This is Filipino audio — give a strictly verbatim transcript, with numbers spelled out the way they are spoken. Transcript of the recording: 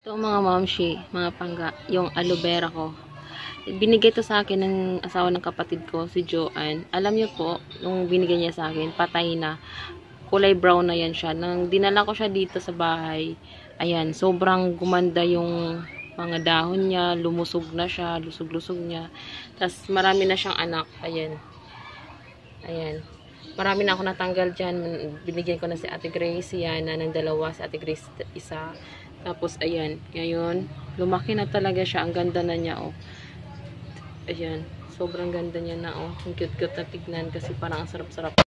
Ito mga mamshi, mga pangga, yung aloe vera ko. Binigay to sa akin ng asawa ng kapatid ko, si Joanne. Alam niyo po, nung binigay niya sa akin, patay na. Kulay brown na yan siya. Nang dinala ko siya dito sa bahay, ayan, sobrang gumanda yung mga dahon niya, lumusog na siya, lusog-lusog niya. Tapos marami na siyang anak, ayan. Ayan. Marami na ako natanggal dyan. Binigyan ko na si Ate Grace, yan, na ng dalawa, si Ate Grace isa. Tapos, ayan, ngayon, lumaki na talaga siya. Ang ganda na niya, oh. Ayan, sobrang ganda niya na, oh. Ang cute-cute na tignan kasi parang ang sarap-sarap.